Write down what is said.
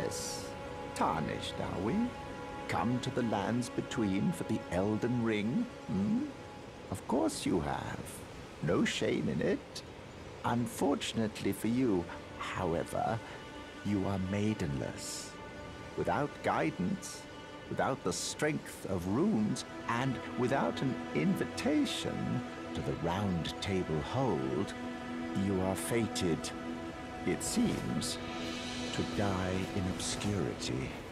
Yes. Tarnished, are we? Come to the lands between for the Elden Ring, hmm? Of course you have. No shame in it. Unfortunately for you, however, you are maidenless. Without guidance, without the strength of runes, and without an invitation to the Round Table Hold, you are fated, it seems, to die in obscurity.